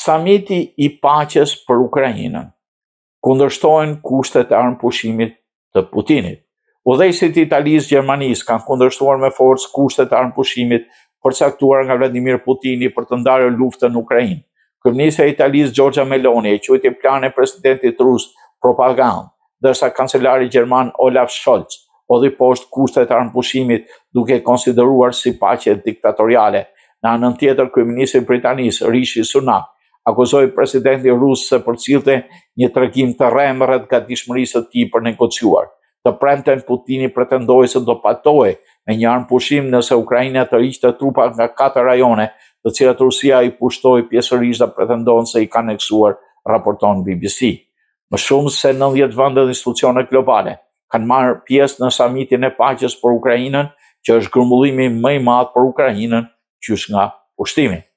Samiti i paqes për Ukrainën. Kundërshtojnë kushtet e armëpushimit të Putinit. Udhëheqësit e Italisë, Gjermanisë kanë kundërshtuar me forcë kushtet e armëpushimit përcaktuar nga Vladimir Putini për të ndarë luftën në Ukrainë. Kryeministja e Italisë Giorgia Meloni e quajti planin e presidentit rus propagandë, ndërsa kancelari gjerman Olaf Scholz hodhi poshtë kushtet e armëpushimit duke konsideruar si paqe diktatoriale. Në anën tjetër, kryeministri i Britanisë Rishi Sunak akuzoi presidentin rus se përcillte një tregim të rrem rreth gatishmërisë së tij për negociuar. Të premten Putini pretendoi se do pajtohej me një armëpushim nëse Ukraina të hiqte trupa nga 4 rajone, të cilat Rusia i pushtoi pjesërisht dhe pretendon se i ka aneksuar, raporton BBC. Më shumë se 90 vende dhe institucione globale kanë marrë pjesë në samitin e paqes për Ukrainën, që është grumbullimi më i madh për Ukrainën qysh nga pushtimi.